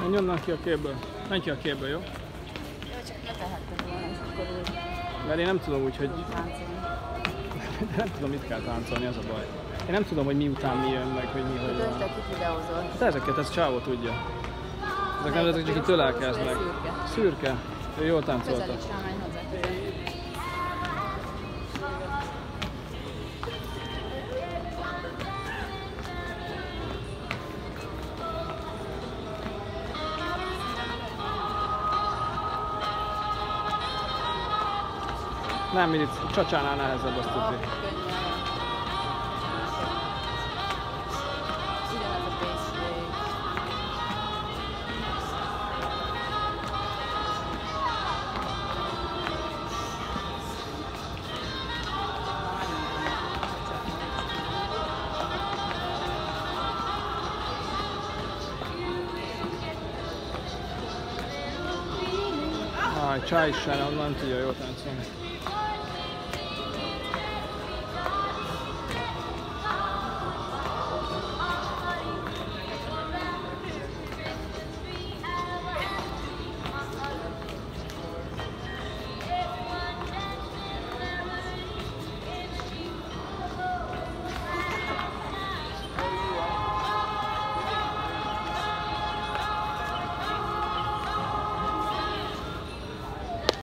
Menj onnan ki a képből. Menj ki a képből, jó? Jó, csak letehetted volna, és akkor úgy Mert én nem tudom úgy, hogy... táncolni. Nem tudom, mit kell táncolni, az a baj. Én nem tudom, hogy miután mi jön, meg hogy mi, hogy Tudod, van. te kit videózol? Hát ezeket, ez csávó tudja. Ezek nem, ezek csak itt ölelkeznek. Szürke. Ő jól táncolta. Közelíts rá, menj hozzá közel. Nem, itt csacsánál nehezebb, azt tudni. Ugyanaz a basic. Aj, Csá is sem, nem tudja jól táncolni.